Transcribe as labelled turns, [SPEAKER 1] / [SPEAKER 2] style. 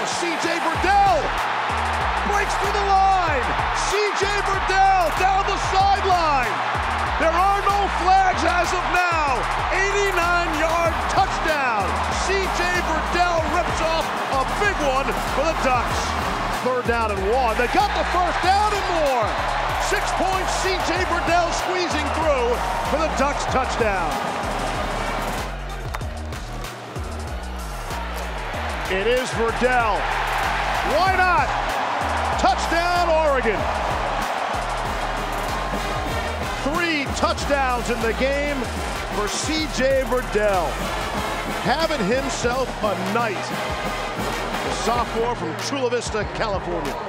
[SPEAKER 1] CJ Verdell breaks through the line. CJ Verdell down the sideline. There are no flags as of now. 89-yard touchdown. CJ Verdell rips off a big one for the Ducks. 3rd down and 1. They got the 1st down and more. 6 points, CJ Verdell squeezing through for the Ducks touchdown. It is Verdell. Why not? Touchdown, Oregon. 3 touchdowns in the game for CJ Verdell. Having himself a night. The sophomore from Chula Vista, California.